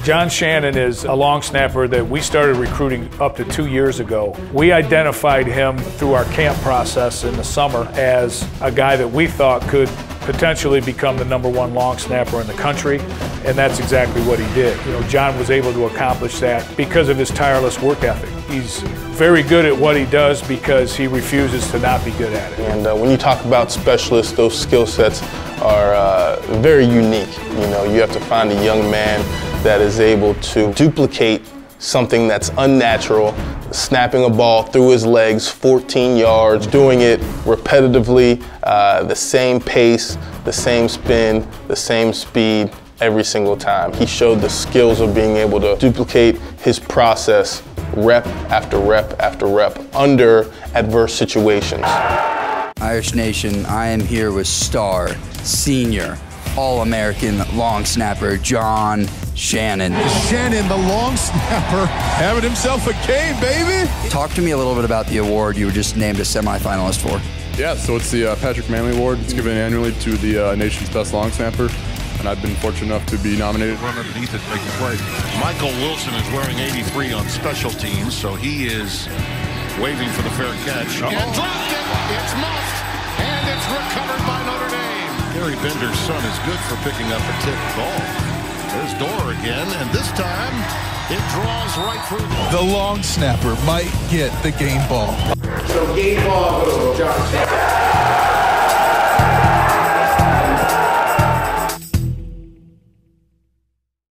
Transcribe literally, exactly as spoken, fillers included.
John Shannon is a long snapper that we started recruiting up to two years ago. We identified him through our camp process in the summer as a guy that we thought could potentially become the number one long snapper in the country, and that's exactly what he did. You know, John was able to accomplish that because of his tireless work ethic. He's very good at what he does because he refuses to not be good at it. And uh, when you talk about specialists, those skill sets are uh, very unique. You know, you have to find a young man that is able to duplicate something that's unnatural, snapping a ball through his legs fourteen yards, doing it repetitively, uh, the same pace, the same spin, the same speed every single time. He showed the skills of being able to duplicate his process rep after rep after rep under adverse situations. Irish Nation, I am here with star, senior, All-American long snapper, John Shannon. Shannon, the long snapper, having himself a game, baby. Talk to me a little bit about the award you were just named a semifinalist for. Yeah, so it's the uh, Patrick Manley Award. It's given annually to the uh, nation's best long snapper, and I've been fortunate enough to be nominated. Run underneath it, making play. Michael Wilson is wearing eighty-three on special teams, so he is waving for the fair catch. Uh-oh. And dropped it. It's muffed, and it's recovered by Notre Dame. Gary Bender's son is good for picking up a tipped ball. There's Dorr again, and this time it draws right through. The long snapper might get the game ball. So game ball goes to John Shannon.